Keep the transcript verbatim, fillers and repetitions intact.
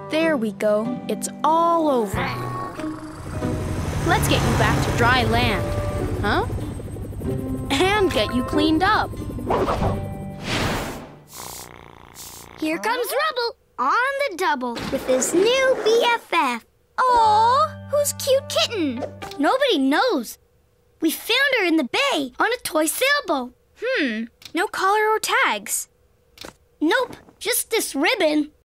There we go. It's all over. Let's get you back to dry land. Huh? And get you cleaned up. Here comes Rubble on the double with his new B F F. Aw, who's cute kitten? Nobody knows. We found her in the bay on a toy sailboat. Hmm, no collar or tags. Nope, just this ribbon.